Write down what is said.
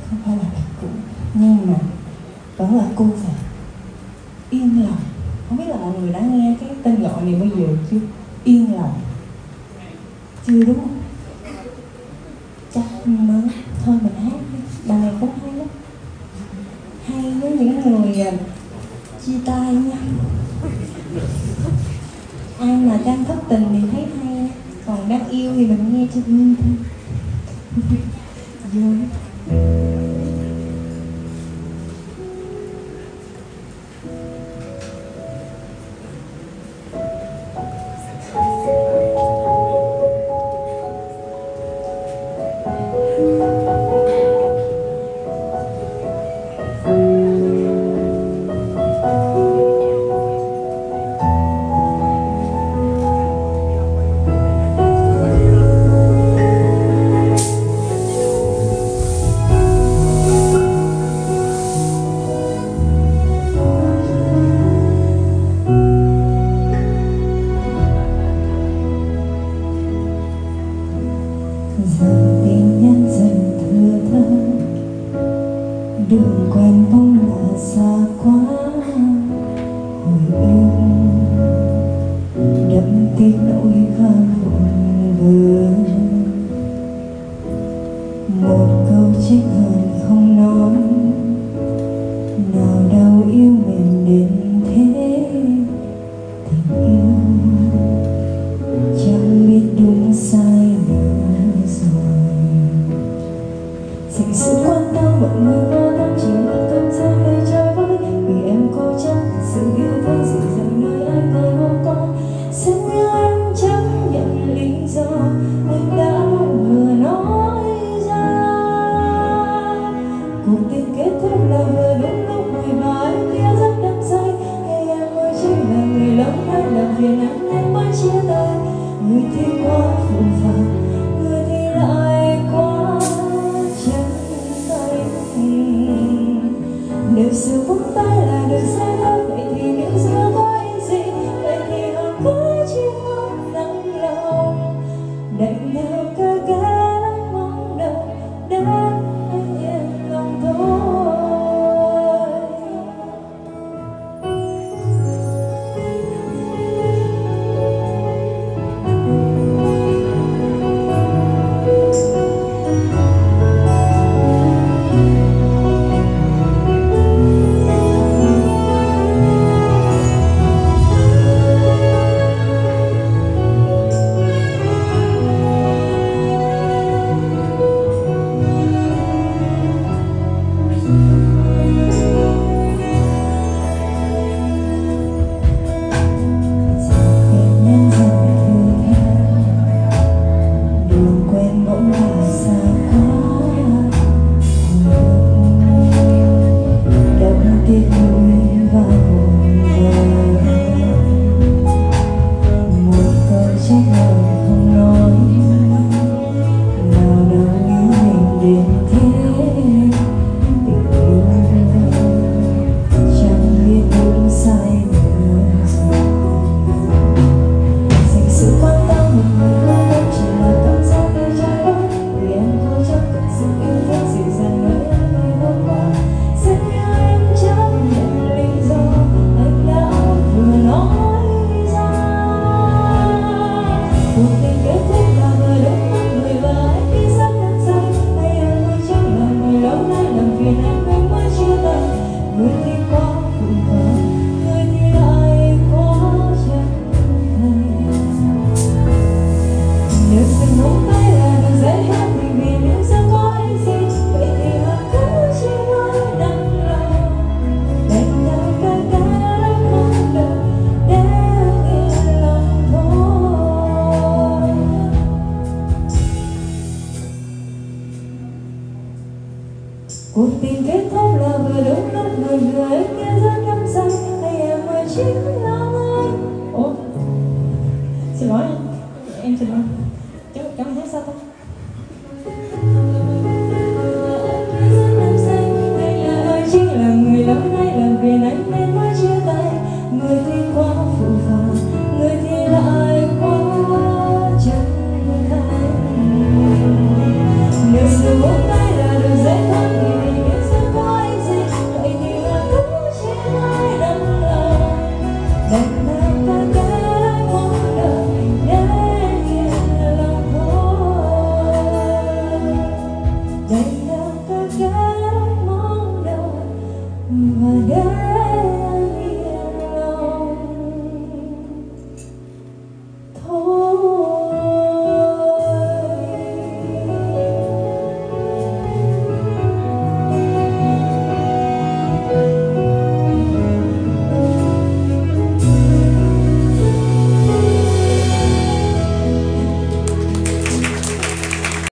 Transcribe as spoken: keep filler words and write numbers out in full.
không phải là thật cũ, nhưng mà vẫn là cô và yên lòng. Không biết là mọi người đã nghe cái tên gọi này bao giờ chưa? Yên lòng. Chưa đúng không? Chắc mới. Thôi mình hát đi. Bài này cũng hay lắm. Hay với những người uh, chia tay nha. Ai mà đang thất tình thì thấy hay, còn đang yêu thì mình nghe cho vui thôi. Vui. Giờ tin nhắn dần thưa thớt, đường quen bóng là xa quá. Hồi ức đậm tiếc nỗi kham buồn vừa, một câu trách hờn không nói, nào đâu yêu mình đến thế. Tình yêu chẳng biết đúng sai nữa rồi. Dành sự quan tâm mọi người vô tâm, chỉ là cảm giác nơi trời vơi. Vì em cố chấp sự yêu thương dịu dàng nơi anh ngày hôm qua. Xem như anh chẳng nhận lý do anh đã vừa nói ra. Cuộc tình kết thúc là vừa đúng lúc người mà anh kia rất đắm say. Hay em mới chỉ là người lắm hay làm phiền anh nên mới chia tay. Người thì quá phù phàng, người thì lại quá chân thành. Nếu sự vắng tay là được sai lỗi, vậy thì nếu giữa có anh gì, vậy thì họ cứ chỉ mong nặng lòng. Đành theo ca ca lắm mong đợi để anh yên lòng thôi. Cuộc tình kết thúc là vừa đúng lúc người người kia rất đắm say. Hay em mới chính là anh. Ủa, xin lỗi.